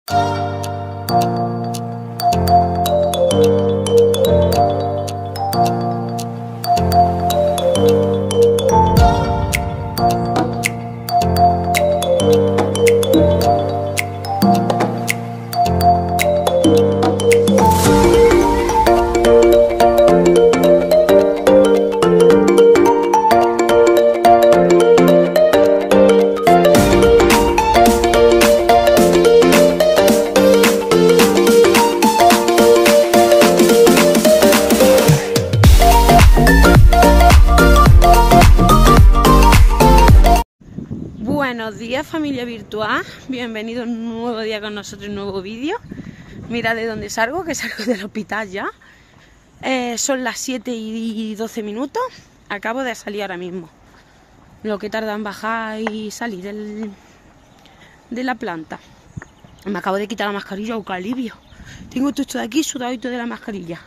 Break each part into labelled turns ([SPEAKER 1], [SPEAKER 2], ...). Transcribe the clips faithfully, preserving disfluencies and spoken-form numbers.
[SPEAKER 1] Buenos días, familia virtual, bienvenidos un nuevo día con nosotros, un nuevo vídeo. Mira de dónde salgo, que salgo del hospital ya. eh, Son las siete y doce minutos, acabo de salir ahora mismo. Lo que tarda en bajar y salir del, de la planta. Me acabo de quitar la mascarilla, oh, qué alivio. Tengo todo esto de aquí sudadito de la mascarilla.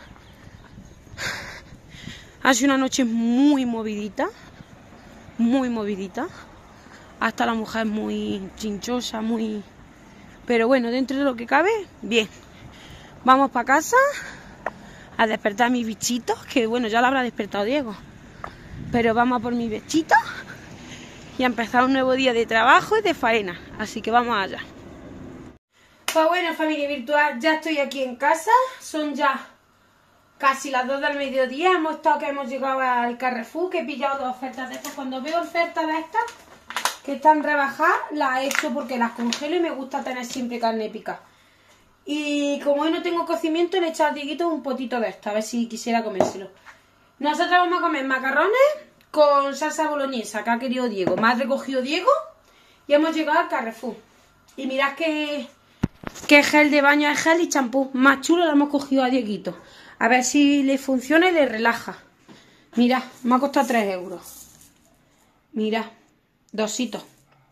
[SPEAKER 1] Ha sido una noche muy movidita, muy movidita. Hasta la mujer muy chinchosa, muy... Pero bueno, dentro de lo que cabe, bien. Vamos para casa a despertar a mis bichitos, que bueno, ya lo habrá despertado Diego. Pero vamos a por mis bichitos y a empezar un nuevo día de trabajo y de faena. Así que vamos allá. Pues bueno, familia virtual, ya estoy aquí en casa. Son ya casi las dos del mediodía. Hemos estado que hemos llegado al Carrefour, que he pillado dos ofertas de estas. Cuando veo ofertas de estas que están rebajadas, las he hecho porque las congelo y me gusta tener siempre carne pica. Y como hoy no tengo cocimiento, le he echado a Dieguito un potito de esto, a ver si quisiera comérselo. Nosotros vamos a comer macarrones con salsa boloñesa, que ha querido Diego. Me ha recogido Diego y hemos llegado al Carrefour. Y mirad que, que gel de baño es gel y champú. Más chulo lo hemos cogido a Dieguito. A ver si le funciona y le relaja. Mirad, me ha costado tres euros. Mirad. Dositos.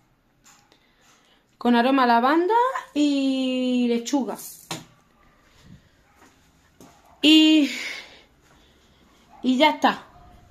[SPEAKER 1] Con aroma a lavanda y lechuga. Y, y ya está.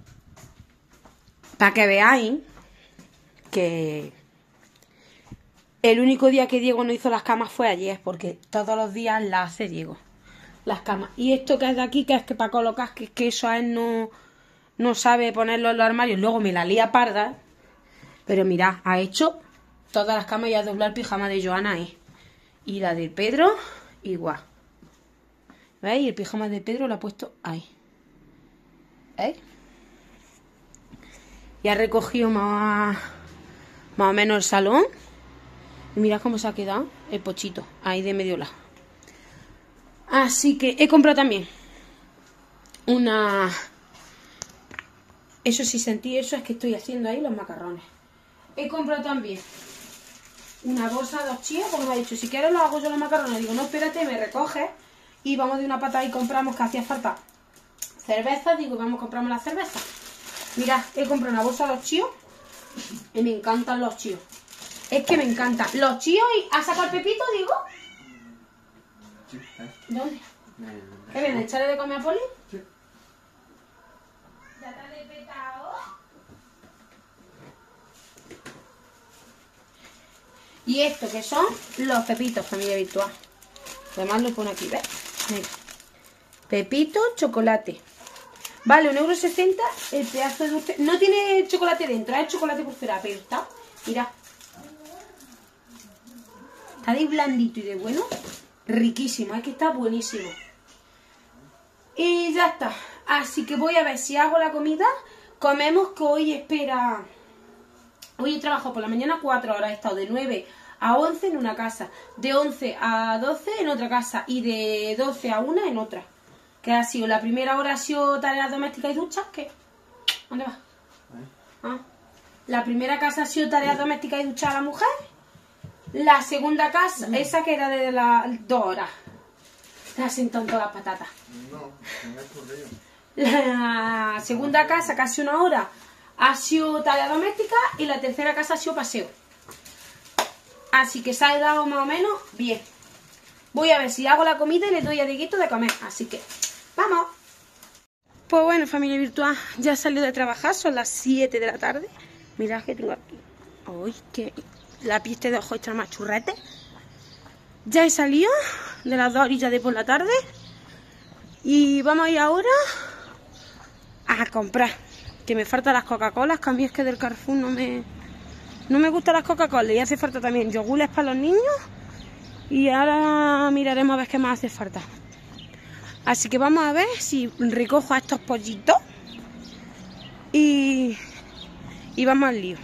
[SPEAKER 1] Para que veáis que el único día que Diego no hizo las camas fue ayer, porque todos los días las hace Diego. Las camas. Y esto que es de aquí, que es que para colocar, que, que eso a él no, no sabe ponerlo en los armarios. Luego me la lía parda. Pero mirad, ha hecho todas las camas y ha doblado el pijama de Joana ahí. Y la de Pedro, igual. ¿Veis? Y el pijama de Pedro lo ha puesto ahí. ¿Veis? Y ha recogido más, más o menos el salón. Y mirad cómo se ha quedado el pochito ahí de medio lado. Así que he comprado también una... Eso sí sentí, eso es que estoy haciendo ahí los macarrones. He comprado también una bolsa de ochillas, porque me ha dicho, si quieres lo hago yo los macarrones. Digo, no, espérate, me recoges y vamos de una patada y compramos, que hacía falta cerveza. Digo, vamos, compramos la cerveza. Mirad, he comprado una bolsa de los chíos y me encantan los chíos. Es que me encantan los chíos. Y ¿has sacado el Pepito, digo?
[SPEAKER 2] Sí, ¿eh?
[SPEAKER 1] ¿Dónde? ¿Qué viene? ¿Echarle de comer a Poli?
[SPEAKER 2] Sí.
[SPEAKER 1] ¿Ya te has despetado? Y esto que son los pepitos, familia virtual. Además lo pone aquí, ¿ves? Mira. Pepito, chocolate. Vale, un euro sesenta el pedazo de dulce. No tiene chocolate dentro, es chocolate por fuera, pero está, mira. Está de blandito y de bueno. Riquísimo, es que está buenísimo. Y ya está. Así que voy a ver si hago la comida. Comemos, que hoy espera... Hoy he trabajado por la mañana cuatro horas. He estado de nueve a once en una casa, de once a doce en otra casa y de doce a una en otra. Que ha sido, la primera hora ha sido tareas domésticas y duchas. ¿Qué? ¿Dónde vas? Ah. La primera casa ha sido tareas domésticas y duchas a la mujer. La segunda casa, no. Esa que era de las dos horas. Te has sentado todas las patatas.
[SPEAKER 2] No, no me he ocurrido.
[SPEAKER 1] La segunda casa, casi una hora, ha sido tarea doméstica y la tercera casa ha sido paseo. Así que se ha dado más o menos bien. Voy a ver si hago la comida y le doy a Dieguito de comer. Así que, ¡vamos! Pues bueno, familia virtual, ya he salido de trabajar, son las siete de la tarde. Mirad que tengo aquí. ¡Uy, que la pieste de ojo está más churrete! Ya he salido de las dos orillas de por la tarde y vamos a ir ahora a comprar, que me faltan las Coca-Colas, que a mí es que del Carrefour no me, no me gustan las Coca-Colas y hace falta también yogures para los niños y ahora miraremos a ver qué más hace falta. Así que vamos a ver si recojo a estos pollitos y, y vamos al lío.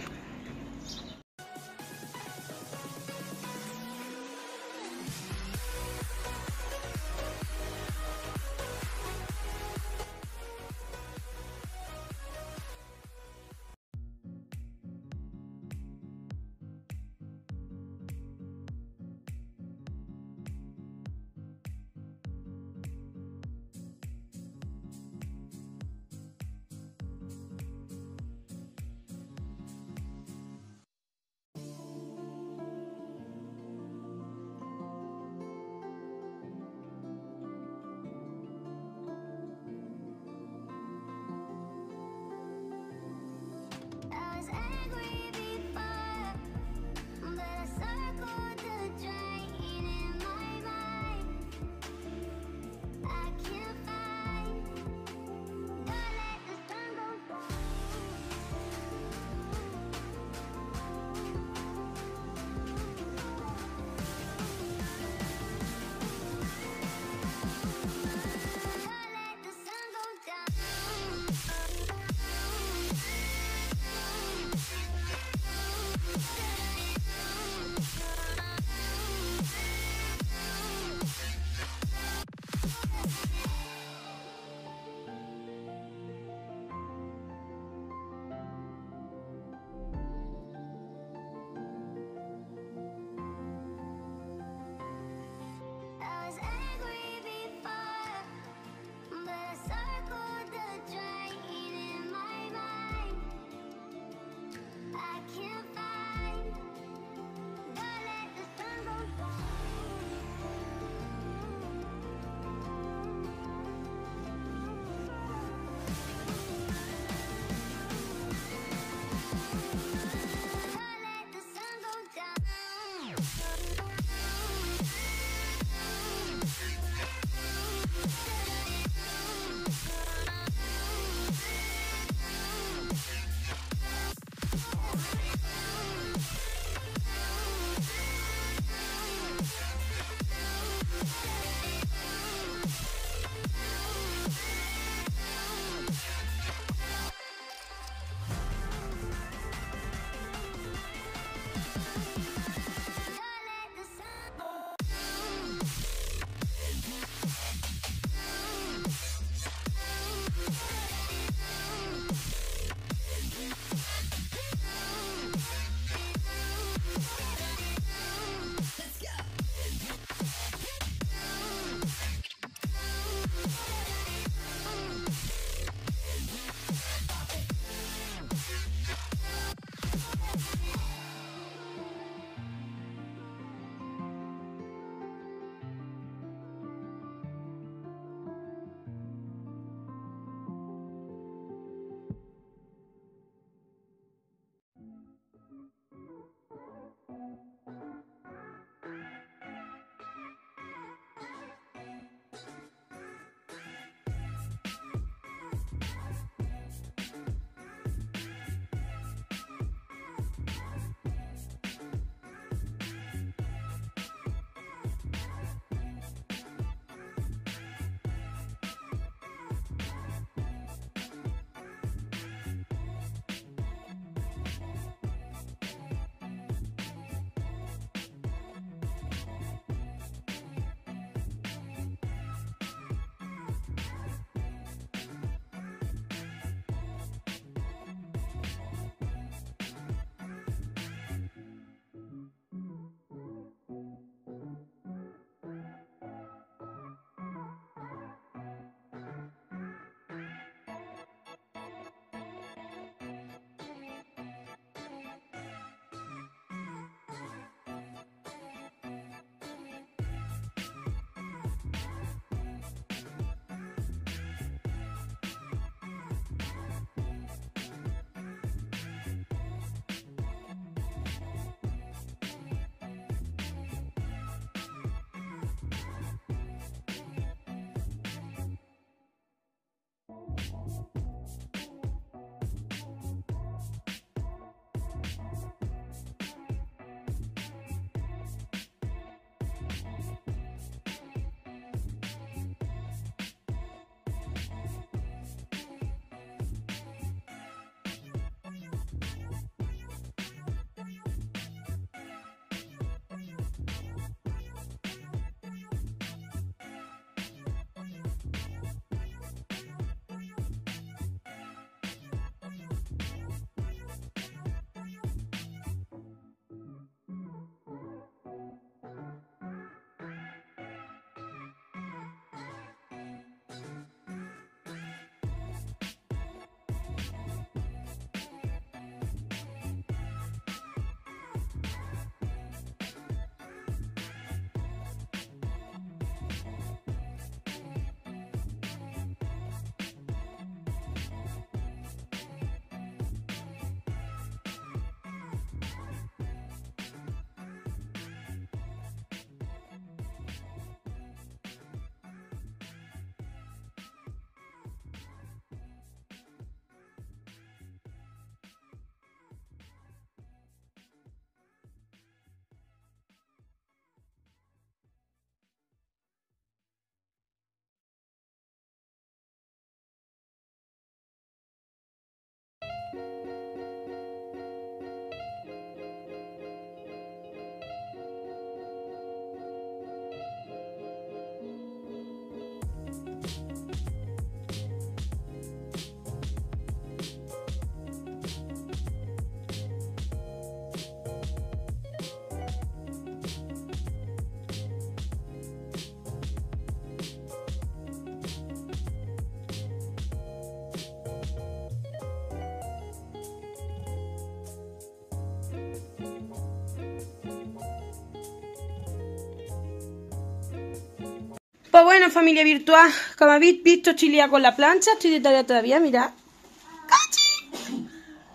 [SPEAKER 1] Pues bueno, familia virtual, como habéis visto, estoy liada con la plancha, estoy de tarea todavía, mirad. ¡Cachi!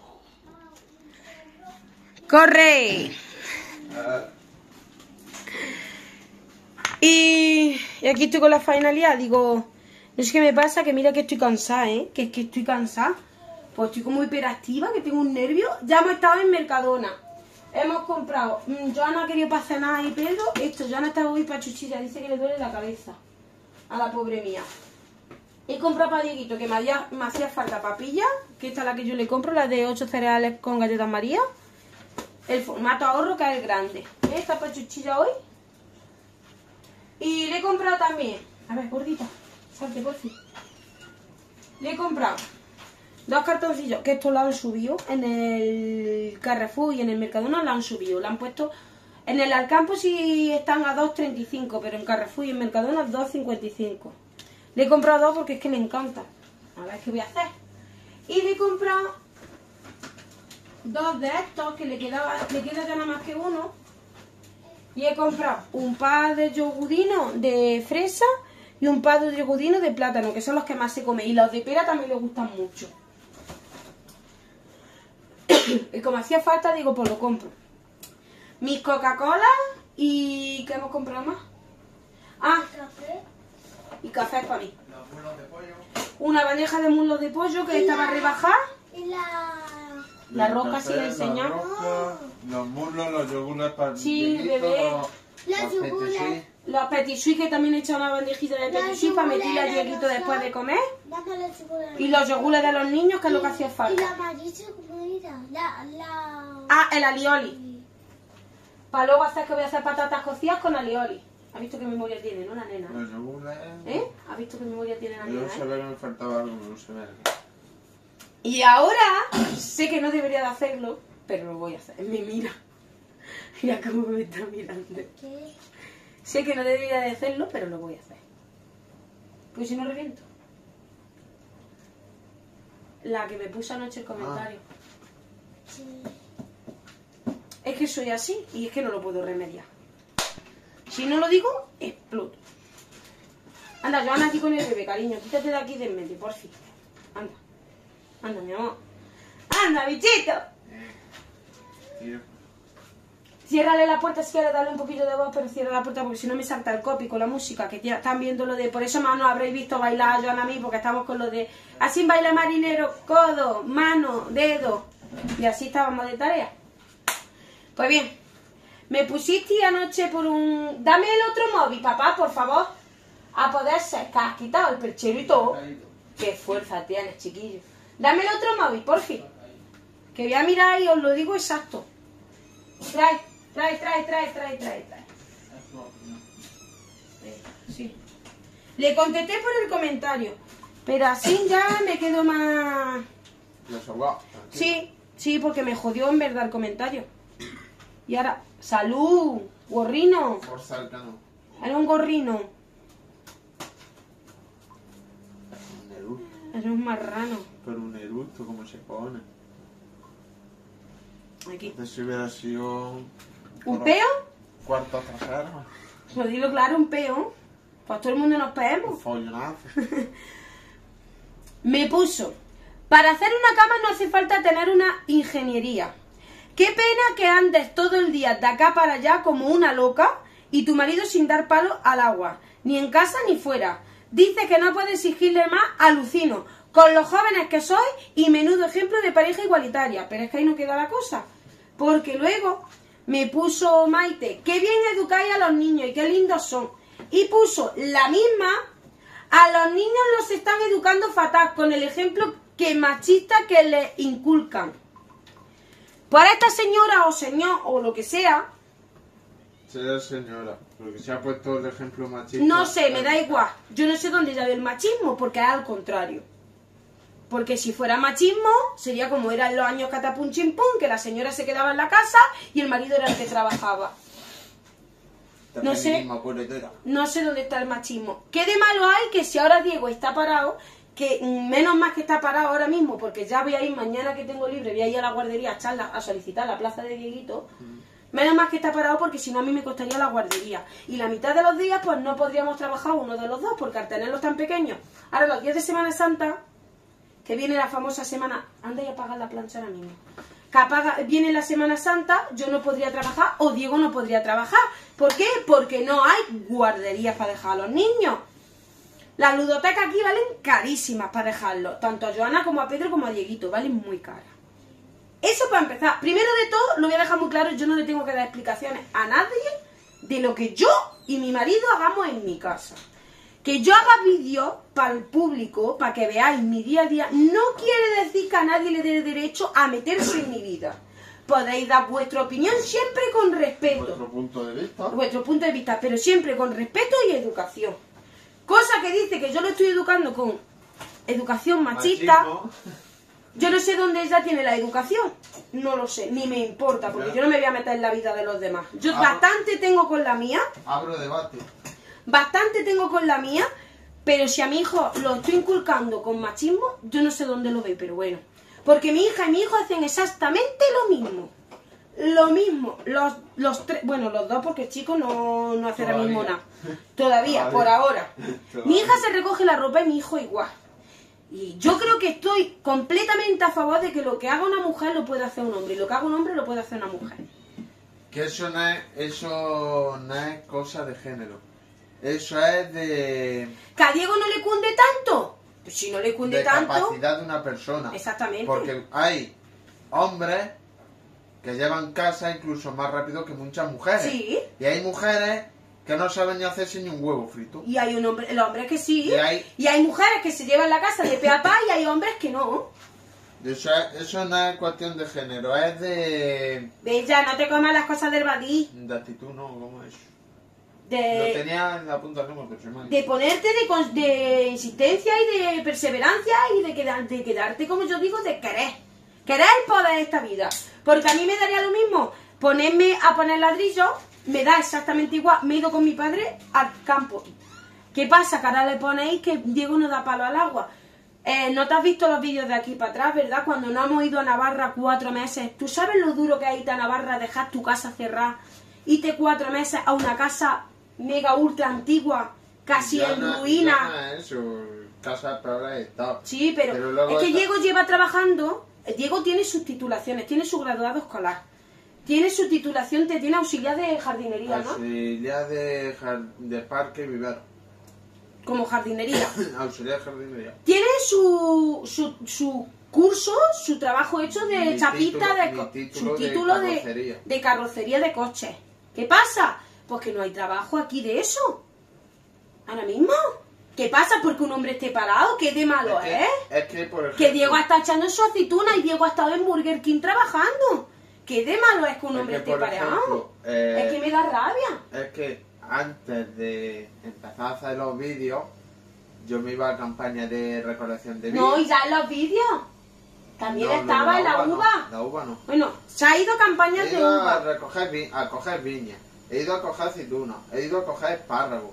[SPEAKER 1] ¡Corre! Y, y aquí estoy con la finalidad, digo, no sé qué me pasa, que mira que estoy cansada, ¿eh? Que es que estoy cansada. Pues estoy como hiperactiva, que tengo un nervio. Ya hemos estado en Mercadona. Hemos comprado, mmm, Joana ha querido para cenar y Pedro, esto, Joana está hoy para chuchilla, dice que le duele la cabeza. A la pobre mía. He comprado para Dieguito, que me, había, me hacía falta papilla, que esta es la que yo le compro, la de ocho cereales con galletas María. El formato ahorro, que es el grande. Esta para chuchilla hoy. Y le he comprado también, a ver, gordita, salte por fin. Le he comprado dos cartoncillos, que esto lo han subido en el Carrefour y en el Mercadona lo han subido. Lo han puesto, en el Alcampo sí están a dos treinta y cinco, pero en Carrefour y en Mercadona dos cincuenta y cinco. Le he comprado dos porque es que me encanta. A ver qué voy a hacer. Y le he comprado dos de estos, que le quedaba, le queda ya nada más que uno. Y he comprado un par de yogurines de fresa y un par de yogurines de plátano, que son los que más se comen. Y los de pera también les gustan mucho. Y como hacía falta, digo, pues lo compro. Mis Coca-Cola y... ¿qué hemos comprado más? Ah,
[SPEAKER 3] Café.
[SPEAKER 1] y café para mí.
[SPEAKER 2] Los muslos de pollo.
[SPEAKER 1] Una bandeja de muslos de pollo que
[SPEAKER 3] Y
[SPEAKER 1] estaba
[SPEAKER 3] la-
[SPEAKER 1] rebajada.
[SPEAKER 3] Y la...
[SPEAKER 1] La
[SPEAKER 2] El
[SPEAKER 1] rosca sí la he
[SPEAKER 2] café,
[SPEAKER 1] enseñado.
[SPEAKER 2] La rosca, los muslos, los yogures para el
[SPEAKER 1] Sí,
[SPEAKER 2] Dieguito,
[SPEAKER 1] bebé.
[SPEAKER 2] los-
[SPEAKER 3] Los
[SPEAKER 2] los
[SPEAKER 3] yogures.
[SPEAKER 2] petisí.
[SPEAKER 1] Los petit suisse, que también he echado una bandejita de petit
[SPEAKER 3] Los
[SPEAKER 1] suisse para meterle a
[SPEAKER 3] yogures,
[SPEAKER 1] Dieguito
[SPEAKER 3] los
[SPEAKER 1] después de
[SPEAKER 3] son-
[SPEAKER 1] comer.
[SPEAKER 3] Dándole chocolate.
[SPEAKER 1] Y los yogures de los niños, que es lo que
[SPEAKER 3] Y-
[SPEAKER 1] hacía
[SPEAKER 3] Y
[SPEAKER 1] falta.
[SPEAKER 3] la amarilla, ¿cómo era? La... la...
[SPEAKER 1] Ah, el alioli. Para luego hacer que voy a hacer patatas cocidas con alioli. ¿Has visto qué memoria tiene, no, la nena?
[SPEAKER 2] Los yogures.
[SPEAKER 1] ¿Eh? ¿Has visto qué memoria tiene la
[SPEAKER 2] Yo
[SPEAKER 1] nena,
[SPEAKER 2] sabía
[SPEAKER 1] eh?
[SPEAKER 2] que me faltaba algo, no sé ver.
[SPEAKER 1] Y ahora, sé que no debería de hacerlo, pero lo voy a hacer. Me mira. Mira cómo me está mirando.
[SPEAKER 3] ¿Qué?
[SPEAKER 1] Sé que no debería de hacerlo, pero lo voy a hacer. Pues si no reviento. La que me puso anoche el comentario.
[SPEAKER 3] Sí.
[SPEAKER 1] Es que soy así y es que no lo puedo remediar. Si no lo digo, exploto. Anda, Joana, aquí con el bebé, cariño. Quítate de aquí de en medio, por fin. Anda. Anda, mi amor. Anda, bichito.
[SPEAKER 2] Tío.
[SPEAKER 1] Ciérrale la puerta si quieres darle un poquito de voz, pero cierra la puerta porque si no me salta el copy con la música, que ya están viendo lo de... Por eso más no habréis visto bailar a Joana a mí, porque estamos con lo de... Así baila marinero, codo, mano, dedo. Y así estábamos de tarea. Pues bien, me pusiste anoche por un... Dame el otro móvil, papá, por favor. A poder ser, que has quitado el perchero y todo. Qué fuerza tienes, chiquillo. Dame el otro móvil, por fin. Que voy a mirar y os lo digo exacto. Trae, trae, trae, trae, trae, trae, trae. Eh, Sí. Le contesté por el comentario, pero así ya me quedo más...
[SPEAKER 2] Los ahogados.
[SPEAKER 1] Sí, sí, porque me jodió en verdad el comentario. Y ahora, salud, gorrino.
[SPEAKER 2] Forza el cano.
[SPEAKER 1] Era un gorrino.
[SPEAKER 2] Un eructo.
[SPEAKER 1] Era un marrano.
[SPEAKER 2] Pero un eructo, ¿cómo se pone?
[SPEAKER 1] Aquí.
[SPEAKER 2] Antes si hubiera sido...
[SPEAKER 1] ¿Un peo?
[SPEAKER 2] Cuarto trasero.
[SPEAKER 1] Pues dilo claro, un peo. Pues todo el mundo nos
[SPEAKER 2] Un
[SPEAKER 1] peemos.
[SPEAKER 2] follonazo.
[SPEAKER 1] Me puso, para hacer una cama no hace falta tener una ingeniería. Qué pena que andes todo el día de acá para allá como una loca y tu marido sin dar palo al agua, ni en casa ni fuera. Dice que no puede exigirle más, alucino, con los jóvenes que soy y menudo ejemplo de pareja igualitaria. Pero es que ahí no queda la cosa, porque luego me puso Maite, qué bien educáis a los niños y qué lindos son. Y puso la misma, a los niños los están educando fatal, con el ejemplo que machista que les inculcan. Para esta señora o señor o lo que sea,
[SPEAKER 2] Sea señora, porque se ha puesto el ejemplo machista.
[SPEAKER 1] no sé, me da igual. Yo no sé dónde ya ve el machismo, porque es al contrario. Porque si fuera machismo, sería como era en los años catapum chimpum, que la señora se quedaba en la casa y el marido era el que trabajaba. No sé. No sé dónde está el machismo. ¿Qué de malo hay que si ahora Diego está parado, que menos más que está parado ahora mismo, porque ya voy a ir mañana que tengo libre, voy a ir a la guardería a, echarla, a solicitar la plaza de Dieguito, Menos mal que está parado porque si no a mí me costaría la guardería. Y la mitad de los días pues no podríamos trabajar uno de los dos porque al tenerlos tan pequeños. Ahora los días de Semana Santa, que viene la famosa semana... Anda y apaga la plancha ahora mismo. Que apaga, viene la Semana Santa, yo no podría trabajar o Diego no podría trabajar. ¿Por qué? Porque no hay guarderías para dejar a los niños. Las ludotecas aquí valen carísimas para dejarlos. Tanto a Joana como a Pedro como a Dieguito. Valen muy caras. Eso para empezar. Primero de todo, lo voy a dejar muy claro, yo no le tengo que dar explicaciones a nadie de lo que yo y mi marido hagamos en mi casa. Que yo haga vídeos para el público, para que veáis mi día a día, no quiere decir que a nadie le dé derecho a meterse en mi vida. Podéis dar vuestra opinión siempre con respeto.
[SPEAKER 2] Vuestro punto de vista.
[SPEAKER 1] Vuestro punto de vista, pero siempre con respeto y educación. Cosa que dice que yo lo estoy educando con educación machista.
[SPEAKER 2] Machismo.
[SPEAKER 1] Yo no sé dónde ella tiene la educación, no lo sé, ni me importa, porque yo no me voy a meter en la vida de los demás. Yo
[SPEAKER 2] Ah.
[SPEAKER 1] bastante tengo con la mía,
[SPEAKER 2] Abro debate.
[SPEAKER 1] bastante tengo con la mía, pero si a mi hijo lo estoy inculcando con machismo, yo no sé dónde lo ve, pero bueno. Porque mi hija y mi hijo hacen exactamente lo mismo. Lo mismo, los, los tres, bueno, los dos porque el chico no, no hace ahora
[SPEAKER 2] Todavía.
[SPEAKER 1] mismo nada. Todavía,
[SPEAKER 2] Todavía.
[SPEAKER 1] por ahora.
[SPEAKER 2] Todavía.
[SPEAKER 1] Mi hija se recoge la ropa y mi hijo igual. Y yo creo que estoy completamente a favor de que lo que haga una mujer lo puede hacer un hombre y lo que haga un hombre lo puede hacer una mujer.
[SPEAKER 2] Que eso no es, eso no es cosa de género. Eso es de,
[SPEAKER 1] ¿Que a Diego no le cunde tanto? Pues si no le cunde
[SPEAKER 2] de
[SPEAKER 1] tanto...
[SPEAKER 2] capacidad de una persona.
[SPEAKER 1] Exactamente.
[SPEAKER 2] Porque hay hombres que llevan casa incluso más rápido que muchas mujeres.
[SPEAKER 1] Sí.
[SPEAKER 2] Y hay mujeres que no saben ni hacerse ni un huevo frito.
[SPEAKER 1] Y hay un hombre, el hombre que sí.
[SPEAKER 2] Y hay-
[SPEAKER 1] Y hay mujeres que se llevan la casa de pe a pa y hay hombres que no.
[SPEAKER 2] Eso, es- eso no es cuestión de género, es de,
[SPEAKER 1] Ve ya, no te comas las cosas del badí.
[SPEAKER 2] de actitud, ¿no? ¿Cómo es? Lo
[SPEAKER 1] De,
[SPEAKER 2] tenía en la punta de la lengua, pero se me ha
[SPEAKER 1] de ponerte de, cons- de insistencia y de perseverancia y de, quedar, de quedarte, como yo digo, de querer. Querer el poder de esta vida. Porque a mí me daría lo mismo ponerme a poner ladrillos, me da exactamente igual. Me he ido con mi padre al campo. ¿Qué pasa? Que ahora le ponéis que Diego no da palo al agua. Eh, no te has visto los vídeos de aquí para atrás, ¿verdad? Cuando no hemos ido a Navarra cuatro meses. ¿Tú sabes lo duro que hay irte a Navarra, dejar tu casa cerrada, irte cuatro meses a una casa mega ultra antigua, casi
[SPEAKER 2] Ya
[SPEAKER 1] en
[SPEAKER 2] no-
[SPEAKER 1] ruina?
[SPEAKER 2] ya no es eso, casa peor estado.
[SPEAKER 1] Sí, pero,
[SPEAKER 2] Pero luego
[SPEAKER 1] es que
[SPEAKER 2] está-
[SPEAKER 1] Diego lleva trabajando, Diego tiene sus titulaciones, tiene su graduado escolar, tiene su titulación, te tiene auxiliar de jardinería, ¿no?
[SPEAKER 2] Auxiliar de, jar- de parque y vivero.
[SPEAKER 1] Como jardinería.
[SPEAKER 2] Auxiliar de jardinería.
[SPEAKER 1] Tiene su, su, su curso, su trabajo hecho de
[SPEAKER 2] Mi
[SPEAKER 1] chapista,
[SPEAKER 2] título-
[SPEAKER 1] de
[SPEAKER 2] mi
[SPEAKER 1] co-
[SPEAKER 2] título
[SPEAKER 1] su
[SPEAKER 2] de
[SPEAKER 1] título de,
[SPEAKER 2] carrocería.
[SPEAKER 1] de carrocería de coches. ¿Qué pasa? Pues que no hay trabajo aquí de eso. Ahora mismo. ¿Qué pasa? Porque un hombre esté parado, ¿qué de malo
[SPEAKER 2] Es
[SPEAKER 1] es?
[SPEAKER 2] que, es que, por ejemplo,
[SPEAKER 1] Que Diego está echando su aceituna y Diego ha estado en Burger King trabajando. ¿Qué de malo es que un
[SPEAKER 2] es
[SPEAKER 1] hombre
[SPEAKER 2] que,
[SPEAKER 1] esté
[SPEAKER 2] por
[SPEAKER 1] parado?
[SPEAKER 2] ejemplo, eh,
[SPEAKER 1] Es que me da rabia.
[SPEAKER 2] es que antes de empezar a hacer los vídeos, yo me iba a campaña de recolección de
[SPEAKER 1] No, y
[SPEAKER 2] vídeos.
[SPEAKER 1] ya en los vídeos. También
[SPEAKER 2] No, lo de
[SPEAKER 1] estaba en la
[SPEAKER 2] no,
[SPEAKER 1] uva.
[SPEAKER 2] la uva no.
[SPEAKER 1] Bueno, se ha ido a campañas
[SPEAKER 2] He
[SPEAKER 1] de
[SPEAKER 2] ido a
[SPEAKER 1] uva.
[SPEAKER 2] recoger vi- a coger viñas, he ido a coger aceitunas, he ido a coger espárragos.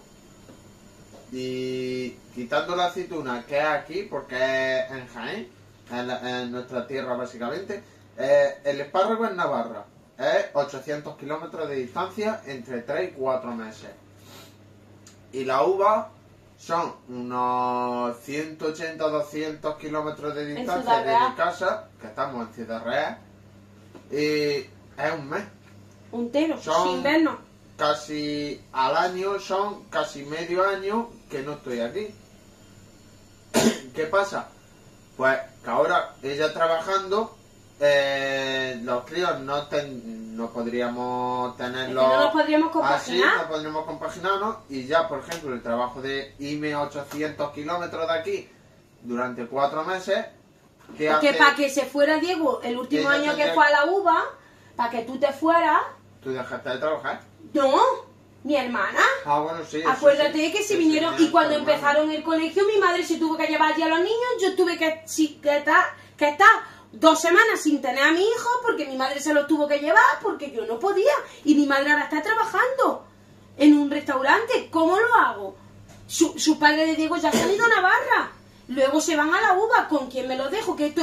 [SPEAKER 2] Y quitando la aceituna que es aquí, porque es en Jaén, en, la- en nuestra tierra básicamente, eh, el espárrago en Navarra es ochocientos kilómetros de distancia entre tres y cuatro meses. Y la uva son unos ciento ochenta a doscientos kilómetros de distancia
[SPEAKER 1] Ciudad
[SPEAKER 2] de
[SPEAKER 1] Real.
[SPEAKER 2] mi casa, que estamos en Ciudad Real, y es un mes.
[SPEAKER 1] Un tero,
[SPEAKER 2] Son-
[SPEAKER 1] sin vernos.
[SPEAKER 2] Casi al año son casi medio año que no estoy aquí. ¿Qué pasa? Pues que ahora ella trabajando, eh, los críos no, ten- no podríamos
[SPEAKER 1] Es que
[SPEAKER 2] tenerlos
[SPEAKER 1] no nos podríamos
[SPEAKER 2] así,
[SPEAKER 1] compaginar.
[SPEAKER 2] no podríamos compaginarnos y ya, por ejemplo, el trabajo de irme a ochocientos kilómetros de aquí durante cuatro meses, ¿qué
[SPEAKER 1] Es que
[SPEAKER 2] hace?
[SPEAKER 1] para que se fuera Diego el último
[SPEAKER 2] Ella
[SPEAKER 1] año que
[SPEAKER 2] tendría-
[SPEAKER 1] fue a la uva, para que tú te fueras,
[SPEAKER 2] ¿Tú dejaste de trabajar?
[SPEAKER 1] no, mi hermana.
[SPEAKER 2] Ah, bueno, sí. eso
[SPEAKER 1] Acuérdate
[SPEAKER 2] sí.
[SPEAKER 1] que se
[SPEAKER 2] Sí,
[SPEAKER 1] vinieron
[SPEAKER 2] sí,
[SPEAKER 1] y cuando
[SPEAKER 2] tu hermano.
[SPEAKER 1] empezaron el colegio mi madre se tuvo que llevar allí a los niños, yo tuve que, sí, que, estar, que estar dos semanas sin tener a mi hijo porque mi madre se los tuvo que llevar porque yo no podía y mi madre ahora está trabajando en un restaurante. ¿Cómo lo hago? Su, su padre de Diego ya se han ido a Navarra, luego se van a la uva. ¿Con quién me los dejo? Que estoy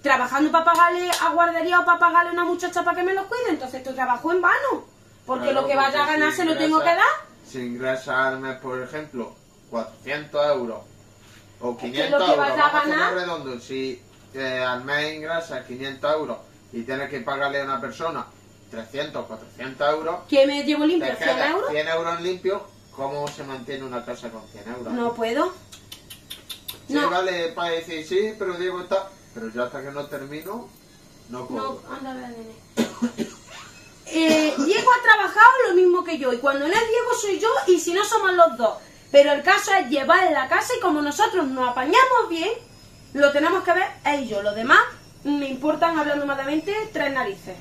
[SPEAKER 1] trabajando para pagarle a guardería o para pagarle a una muchacha para que me los cuide, entonces tu trabajo en vano. Porque
[SPEAKER 2] Claro,
[SPEAKER 1] lo que vaya a
[SPEAKER 2] porque
[SPEAKER 1] ganar
[SPEAKER 2] si
[SPEAKER 1] se lo tengo que
[SPEAKER 2] ingresa-
[SPEAKER 1] dar.
[SPEAKER 2] Si ingresa al mes, por ejemplo, cuatrocientos euros o
[SPEAKER 1] que
[SPEAKER 2] quinientos
[SPEAKER 1] lo que
[SPEAKER 2] euros,
[SPEAKER 1] vas a
[SPEAKER 2] vamos a hacerlo
[SPEAKER 1] ganar-
[SPEAKER 2] redondo, si eh, al mes ingresa quinientos euros y tienes que pagarle a una persona trescientos, cuatrocientos euros,
[SPEAKER 1] ¿Que me llevo
[SPEAKER 2] te
[SPEAKER 1] limpio? ¿cien
[SPEAKER 2] quedas
[SPEAKER 1] euros?
[SPEAKER 2] cien euros limpio. ¿Cómo se mantiene una casa con cien euros?
[SPEAKER 1] No puedo.
[SPEAKER 2] Sí,
[SPEAKER 1] no.
[SPEAKER 2] vale, para decir sí, pero Diego está... Pero yo hasta que no termino, no puedo.
[SPEAKER 1] No, anda a ver, nene. Eh, Diego ha trabajado lo mismo que yo, y cuando no es Diego soy yo, y si no somos los dos. Pero el caso es llevar en la casa, y como nosotros nos apañamos bien, lo tenemos que ver él y yo. Los demás me importan, hablando malamente, tres narices.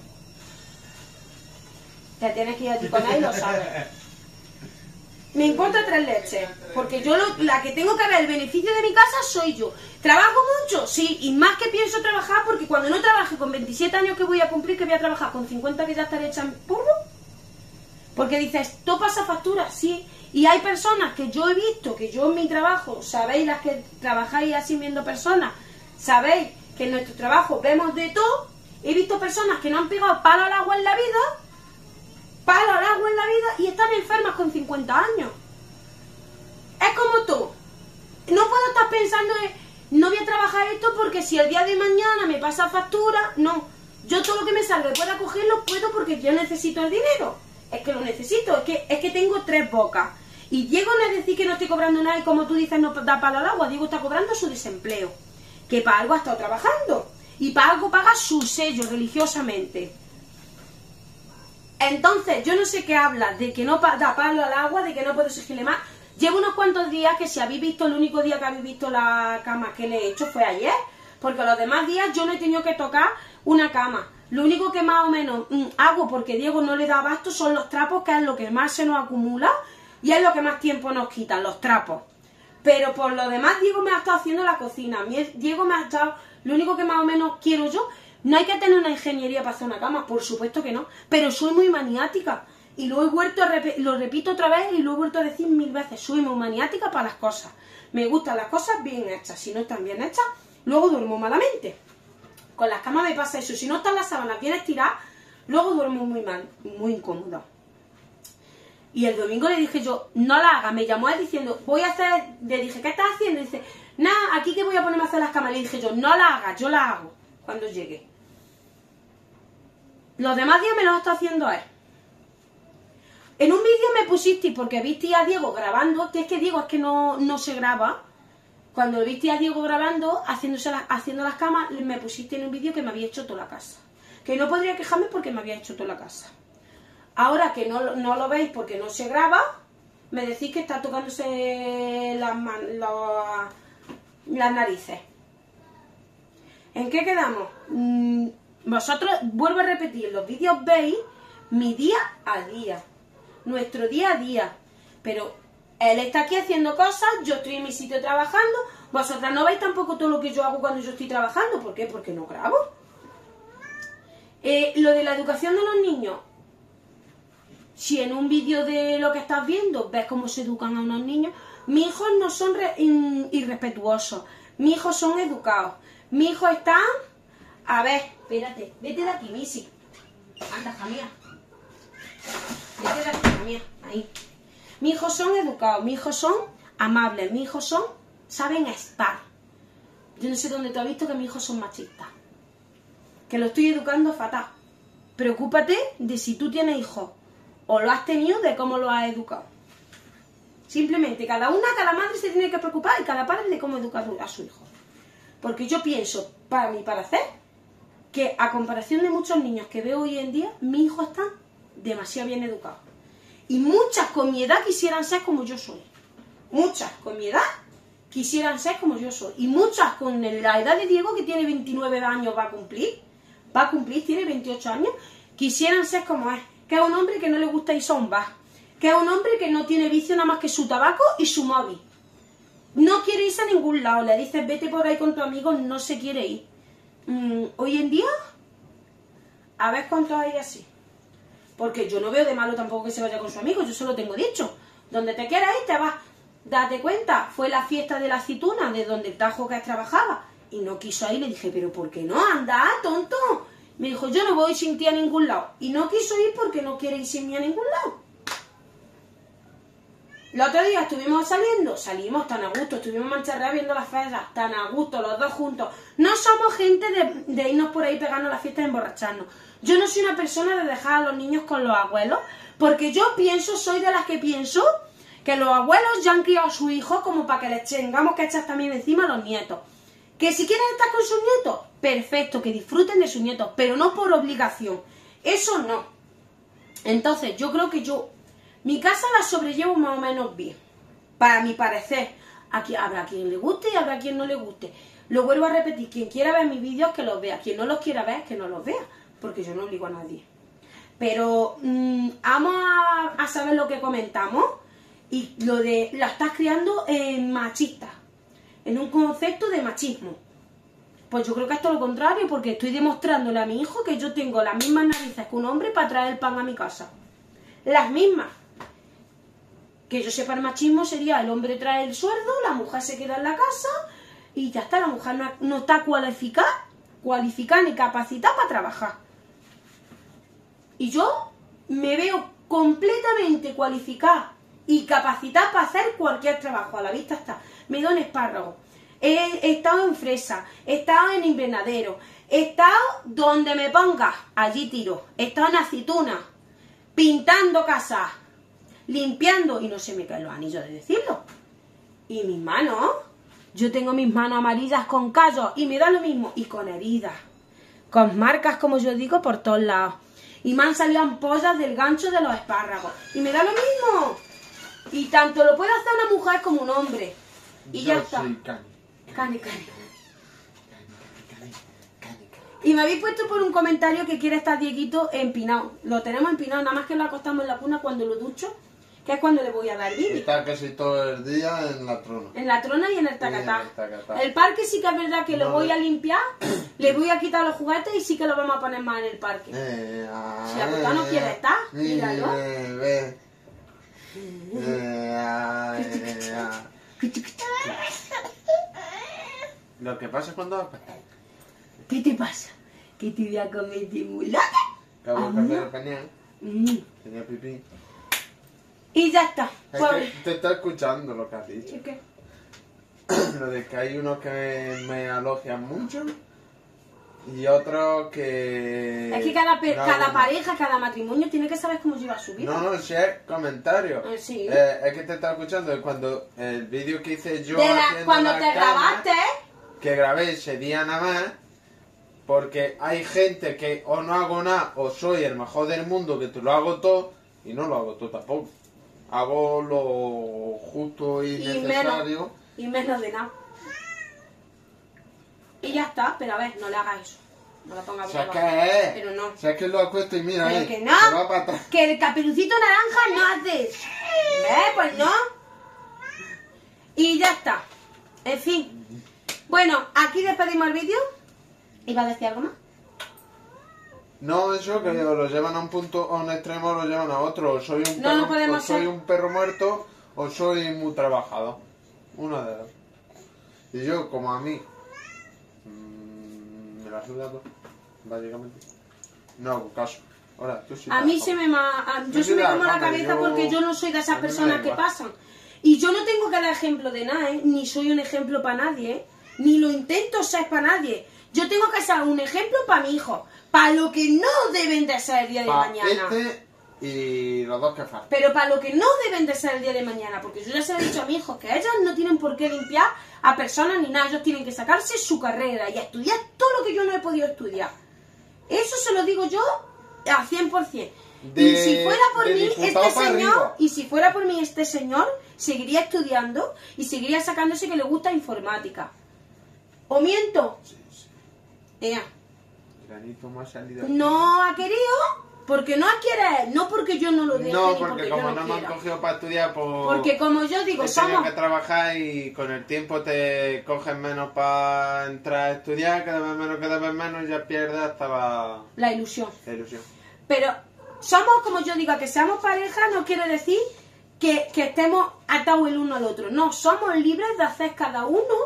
[SPEAKER 1] Te tienes que ir allí con él y lo sabes. Me importa tres leches, porque yo lo- la que tengo que ver el beneficio de mi casa soy yo. ¿Trabajo mucho? Sí, y más que pienso trabajar, porque cuando no trabaje con veintisiete años que voy a cumplir, que voy a trabajar con cincuenta que ya estaré hecha en polvo. Porque dices, ¿tú pasas factura? Sí. Y hay personas que yo he visto, que yo en mi trabajo, sabéis las que trabajáis así viendo personas, sabéis que en nuestro trabajo vemos de todo. He visto personas que no han pegado palo al agua en la vida, palo al agua en la vida, y están enfermas con cincuenta años. Es como tú. No puedo estar pensando en, no voy a trabajar esto porque si el día de mañana me pasa factura, no. Yo todo lo que me salga y pueda cogerlo, puedo, porque yo necesito el dinero. Es que lo necesito, es que, es que tengo tres bocas. Y Diego no es decir que no estoy cobrando nada y como tú dices no da palo al agua. Diego está cobrando su desempleo, que para algo ha estado trabajando. Y para algo paga su sello religiosamente. Entonces, yo no sé qué habla, de que no pa- da palo al agua, de que no puedo exigirle más. Llevo unos cuantos días que, si habéis visto, el único día que habéis visto la cama que le he hecho fue ayer. Porque los demás días yo no he tenido que tocar una cama. Lo único que más o menos mm, hago, porque Diego no le da abasto, son los trapos, que es lo que más se nos acumula y es lo que más tiempo nos quita, los trapos. Pero por lo demás, Diego me ha estado haciendo la cocina. Mi- Diego me ha estado... Lo único que más o menos quiero yo... No hay que tener una ingeniería para hacer una cama, por supuesto que no. Pero soy muy maniática. Y lo he vuelto a rep- lo repito otra vez y lo he vuelto a decir mil veces. Soy muy maniática para las cosas. Me gustan las cosas bien hechas. Si no están bien hechas, luego duermo malamente. Con las camas me pasa eso. Si no están las sábanas bien estiradas, luego duermo muy mal, muy incómoda. Y el domingo le dije yo, no la hagas. Me llamó él diciendo, voy a hacer... Le dije, ¿qué estás haciendo? Y dice, nada, aquí que voy a ponerme a hacer las camas. Le dije yo, no la hagas, yo la hago cuando llegue. Los demás días me los está haciendo él. En un vídeo me pusiste, porque viste a Diego grabando, que es que Diego es que no, no se graba. Cuando viste a Diego grabando, haciéndose la- haciendo las camas, me pusiste en un vídeo que me había hecho toda la casa. Que no podría quejarme porque me había hecho toda la casa. Ahora que no, lo- no lo veis porque no se graba, me decís que está tocándose las, man- la- las narices. ¿En qué quedamos? Mm, vosotros, vuelvo a repetir, en los vídeos veis mi día a día, nuestro día a día. Pero él está aquí haciendo cosas, yo estoy en mi sitio trabajando. Vosotras no veis tampoco todo lo que yo hago cuando yo estoy trabajando. ¿Por qué? Porque no grabo. Eh, lo de la educación de los niños. Si en un vídeo de lo que estás viendo ves cómo se educan a unos niños, mis hijos no son re- in- irrespetuosos, mis hijos son educados. Mis hijos están... A ver, espérate, vete de aquí, Missy. Anda, hija mía. Vete de aquí, hija mía. Ahí. Mis hijos son educados, mis hijos son amables, mis hijos son... saben estar. Yo no sé dónde te has visto que mis hijos son machistas. Que lo estoy educando fatal. Preocúpate de si tú tienes hijos o lo has tenido, de cómo lo has educado. Simplemente, cada una, cada madre se tiene que preocupar y cada padre de cómo educar a su hijo. Porque yo pienso, para mi parecer, que a comparación de muchos niños que veo hoy en día, mis hijos están demasiado bien educados. Y muchas con mi edad quisieran ser como yo soy. Muchas con mi edad quisieran ser como yo soy. Y muchas con la edad de Diego, que tiene veintinueve años, va a cumplir. Va a cumplir, tiene veintiocho años. Quisieran ser como es. Que es un hombre que no le gusta ir a un bar. Que es un hombre que no tiene vicio nada más que su tabaco y su móvil. No quiere irse a ningún lado. Le dices, vete por ahí con tu amigo, no se quiere ir. Mm, hoy en día, a ver cuántos hay así. Porque yo no veo de malo tampoco que se vaya con su amigo, yo se lo tengo dicho. Donde te quieras ir, te vas. Date cuenta, fue la fiesta de la aceituna, de donde el Tajo que trabajaba. Y no quiso ir, le dije, pero ¿por qué no? Anda, tonto. Me dijo, yo no voy sin ti a ningún lado. Y no quiso ir porque no quiere ir sin mí a ningún lado. El otro día estuvimos saliendo, salimos tan a gusto, estuvimos en Mancherrea viendo las ferias, tan a gusto, los dos juntos. No somos gente de, de irnos por ahí pegando las fiestas y emborracharnos. Yo no soy una persona de dejar a los niños con los abuelos, porque yo pienso, soy de las que pienso que los abuelos ya han criado a sus hijos como para que les tengamos que echar también encima a los nietos. Que si quieren estar con sus nietos, perfecto, que disfruten de sus nietos, pero no por obligación. Eso no. Entonces, yo creo que yo... Mi casa la sobrellevo más o menos bien, para mi parecer. Aquí habrá quien le guste y habrá quien no le guste. Lo vuelvo a repetir, quien quiera ver mis vídeos que los vea, quien no los quiera ver que no los vea, porque yo no obligo a nadie. Pero mmm, vamos a, a saber lo que comentamos y lo de la estás criando en machista, en un concepto de machismo. Pues yo creo que esto es lo contrario, porque estoy demostrándole a mi hijo que yo tengo las mismas narices que un hombre para traer el pan a mi casa. Las mismas. Que yo sepa, el machismo sería el hombre trae el sueldo, la mujer se queda en la casa y ya está, la mujer no, no está cualificada, cualificada ni capacitada para trabajar. Y yo me veo completamente cualificada y capacitada para hacer cualquier trabajo, a la vista está. Me he ido en espárragos, he, he estado en fresa, he estado en invernadero, he estado donde me ponga, allí tiro, he estado en aceituna, pintando casas, limpiando, y no se me caen los anillos de decirlo. Y mis manos, yo tengo mis manos amarillas con callos y me da lo mismo, y con heridas, con marcas, como yo digo, por todos lados. Y me han salido ampollas del gancho de los espárragos, y me da lo mismo. Y tanto lo puede hacer una mujer como un hombre. Y
[SPEAKER 2] yo
[SPEAKER 1] ya está.
[SPEAKER 2] soy cani.
[SPEAKER 1] Cani, cani. Y me habéis puesto por un comentario que quiere estar Dieguito empinado. Lo tenemos empinado, nada más que lo acostamos en la cuna cuando lo ducho, que es cuando le voy a dar vídeo.
[SPEAKER 2] Está casi todo el día en la trona.
[SPEAKER 1] En la trona y en el
[SPEAKER 2] Y
[SPEAKER 1] tacatá.
[SPEAKER 2] en el tacatá.
[SPEAKER 1] El parque sí que es verdad que lo
[SPEAKER 2] No,
[SPEAKER 1] voy
[SPEAKER 2] no.
[SPEAKER 1] a limpiar, le voy a quitar los juguetes y sí que lo vamos a poner más en el parque.
[SPEAKER 2] Eh, ah,
[SPEAKER 1] Si acostado no quiere estar,
[SPEAKER 2] mi
[SPEAKER 1] míralo.
[SPEAKER 2] bebé. Eh, ah, eh, ah. Lo que pasa es cuando va a pasar.
[SPEAKER 1] ¿Qué te pasa? ¿Que te voy a comer de mulata?
[SPEAKER 2] Acabo de cambiar el pañal.
[SPEAKER 1] Mm.
[SPEAKER 2] Tenía pipí.
[SPEAKER 1] Y ya está.
[SPEAKER 2] Es
[SPEAKER 1] Pues,
[SPEAKER 2] que te está escuchando lo que has dicho.
[SPEAKER 1] ¿y qué?
[SPEAKER 2] Lo de que hay unos que me elogian mucho y otros que...
[SPEAKER 1] Es que cada, pe-
[SPEAKER 2] no,
[SPEAKER 1] cada
[SPEAKER 2] no.
[SPEAKER 1] pareja, cada matrimonio tiene que saber cómo lleva su vida.
[SPEAKER 2] No, no, si es comentario.
[SPEAKER 1] Eh, sí.
[SPEAKER 2] Eh, es que te está escuchando. Es cuando el vídeo que hice yo
[SPEAKER 1] De la-
[SPEAKER 2] haciendo
[SPEAKER 1] cuando
[SPEAKER 2] la
[SPEAKER 1] te
[SPEAKER 2] cama,
[SPEAKER 1] grabaste,
[SPEAKER 2] que grabé ese día nada más, porque hay gente que o no hago nada o soy el mejor del mundo, que te lo hago todo, y no lo hago todo tampoco. Hago lo justo y,
[SPEAKER 1] y menos,
[SPEAKER 2] necesario.
[SPEAKER 1] y menos de nada. Y ya está, pero a ver, no le hagas eso. No lo pongas
[SPEAKER 2] O sea,
[SPEAKER 1] por
[SPEAKER 2] que
[SPEAKER 1] debajo.
[SPEAKER 2] es.
[SPEAKER 1] Pero no.
[SPEAKER 2] O sea, que lo acuesto y mira,
[SPEAKER 1] Pero
[SPEAKER 2] eh,
[SPEAKER 1] que
[SPEAKER 2] se
[SPEAKER 1] no.
[SPEAKER 2] va para atrás.
[SPEAKER 1] Que el caperucito naranja no hace eso. ¿Ves? Pues no. Y ya está. En fin. Bueno, aquí despedimos el vídeo. ¿Iba a decir algo más?
[SPEAKER 2] No, eso que o lo llevan a un punto, a un extremo, o lo llevan a otro. O soy un
[SPEAKER 1] No,
[SPEAKER 2] perro,
[SPEAKER 1] no podemos
[SPEAKER 2] o soy
[SPEAKER 1] ser.
[SPEAKER 2] un perro muerto, o soy muy trabajado. Una de dos. Y yo, como a mí, mmm, me la suda todo, básicamente. No hago caso. Ahora, tú sí
[SPEAKER 1] A mí
[SPEAKER 2] trabajas.
[SPEAKER 1] se me ma- a-
[SPEAKER 2] Yo
[SPEAKER 1] yo se
[SPEAKER 2] soy
[SPEAKER 1] me
[SPEAKER 2] de
[SPEAKER 1] como la
[SPEAKER 2] Alhambra,
[SPEAKER 1] cabeza
[SPEAKER 2] yo-
[SPEAKER 1] porque yo no soy de
[SPEAKER 2] a
[SPEAKER 1] esas
[SPEAKER 2] mí me da
[SPEAKER 1] personas que
[SPEAKER 2] igual.
[SPEAKER 1] pasan. Y yo no tengo que dar ejemplo de nada, ¿eh? Ni soy un ejemplo para nadie, ¿eh? Ni lo intento ser para nadie. Yo tengo que ser un ejemplo para mi hijo, para lo que no deben de ser el día de
[SPEAKER 2] Pa'
[SPEAKER 1] mañana.
[SPEAKER 2] este y los dos que faltan.
[SPEAKER 1] Pero para lo que no deben de ser el día de mañana, porque yo ya se lo he dicho a mi hijo, que ellos no tienen por qué limpiar a personas ni nada, ellos tienen que sacarse su carrera y estudiar todo lo que yo no he podido estudiar. Eso se lo digo yo a cien por cien.
[SPEAKER 2] De-
[SPEAKER 1] y si fuera por
[SPEAKER 2] de
[SPEAKER 1] mí,
[SPEAKER 2] diputado
[SPEAKER 1] este
[SPEAKER 2] para
[SPEAKER 1] señor,
[SPEAKER 2] arriba.
[SPEAKER 1] y si fuera por mí, este señor seguiría estudiando y seguiría sacándose que le gusta informática. ¿O miento?
[SPEAKER 2] Sí, sí.
[SPEAKER 1] Ea.
[SPEAKER 2] Granito más salido.
[SPEAKER 1] No ha querido, porque no quiere él, no porque yo no lo deje,
[SPEAKER 2] No,
[SPEAKER 1] ni
[SPEAKER 2] porque
[SPEAKER 1] porque
[SPEAKER 2] como
[SPEAKER 1] yo
[SPEAKER 2] no
[SPEAKER 1] no
[SPEAKER 2] me han
[SPEAKER 1] quiera.
[SPEAKER 2] cogido para estudiar, pues...
[SPEAKER 1] Porque como yo digo,
[SPEAKER 2] he tenido
[SPEAKER 1] somos...
[SPEAKER 2] que trabajar y con el tiempo te coges menos para entrar a estudiar, cada vez menos, cada vez menos, ya pierdes hasta la,
[SPEAKER 1] La ilusión.
[SPEAKER 2] la ilusión.
[SPEAKER 1] Pero somos, como yo digo, que seamos pareja no quiere decir que, que estemos atados el uno al otro. No, somos libres de hacer cada uno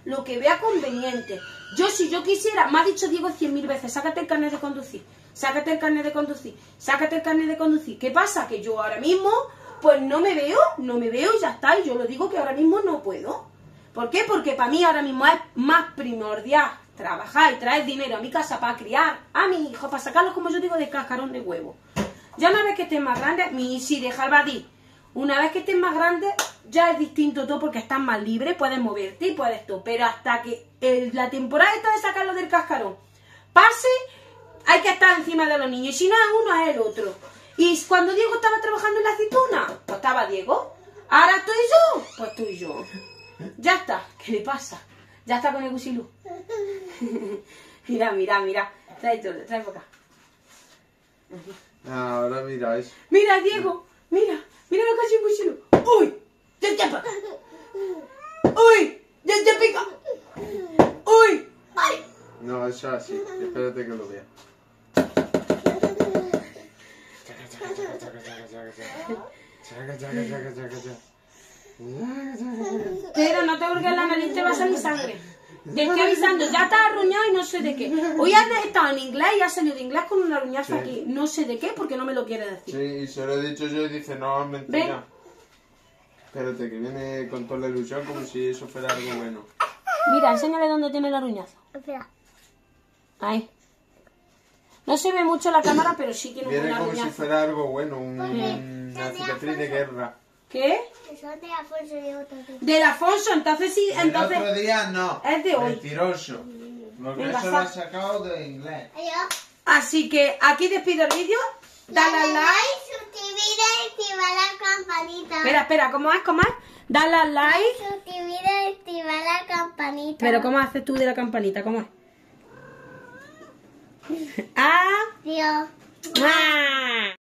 [SPEAKER 1] lo que vea conveniente. Yo, si yo quisiera, me ha dicho Diego cien mil veces, sácate el carnet de conducir, sácate el carnet de conducir, sácate el carnet de conducir. ¿Qué pasa? Que yo ahora mismo, pues no me veo, no me veo y ya está. Y yo lo digo que ahora mismo no puedo. ¿Por qué? Porque para mí ahora mismo es más primordial trabajar y traer dinero a mi casa para criar a mis hijos, para sacarlos, como yo digo, de cascarón de huevo. Ya una vez que estén más grandes, mi sí, deja el batir. Una vez que estén más grandes, ya es distinto todo porque estás más libre, puedes moverte y puedes todo. Pero hasta que el, la temporada esta de sacarlos del cascarón pase, hay que estar encima de los niños. Y si no es uno, es el otro. Y cuando Diego estaba trabajando en la aceituna, pues estaba Diego. Ahora estoy yo, pues estoy yo. Ya está. ¿Qué le pasa? Ya está con el gusilú. Mira, mira, mira. Trae todo, trae por acá.
[SPEAKER 2] Ahora miráis.
[SPEAKER 1] Mira, Diego, mira, mira lo que hace el gusilú. ¡Uy! ¡Ya te pica! ¡Uy! ¡Ya te pica! ¡Uy! ¡Ay!
[SPEAKER 2] No, eso es así. Espérate que lo vea.
[SPEAKER 1] Pero no te hurgues la nariz, te va a salir sangre. Te estoy avisando, ya está arruñado y no sé de qué. Hoy has estado en inglés y has salido de inglés con una aruñazo
[SPEAKER 2] Sí.
[SPEAKER 1] aquí. No sé de qué porque no me lo quiere decir.
[SPEAKER 2] Sí, y se lo he dicho yo y dice, no, es mentira. Espérate, que viene con toda la ilusión como si eso fuera algo bueno.
[SPEAKER 1] Mira, enséñale dónde tiene el aruñazo.
[SPEAKER 3] Espera.
[SPEAKER 1] Ahí. No se ve mucho la cámara, pero sí tiene un
[SPEAKER 2] Viene
[SPEAKER 1] buen
[SPEAKER 2] como si
[SPEAKER 1] aruñazo.
[SPEAKER 2] fuera algo bueno, un-
[SPEAKER 3] Porque
[SPEAKER 2] una cicatriz de guerra.
[SPEAKER 1] ¿Qué?
[SPEAKER 3] Eso de Afonso de otro día.
[SPEAKER 1] Del Alfonso, entonces sí,
[SPEAKER 2] El
[SPEAKER 1] entonces...
[SPEAKER 2] otro día no.
[SPEAKER 1] es de hoy.
[SPEAKER 2] Mentiroso. Porque
[SPEAKER 1] Venga,
[SPEAKER 2] eso lo
[SPEAKER 1] sa-
[SPEAKER 2] ha sacado de inglés.
[SPEAKER 3] Adiós.
[SPEAKER 1] Así que aquí despido el vídeo. Dale al like.
[SPEAKER 3] Suscribir y activar la campanita.
[SPEAKER 1] Espera, espera, ¿cómo es? ¿Cómo es? Dale al like.
[SPEAKER 3] Suscribir y activar la campanita.
[SPEAKER 1] Pero ¿cómo haces tú de la campanita? ¿Cómo es? Ah,
[SPEAKER 3] Adiós.
[SPEAKER 1] ah.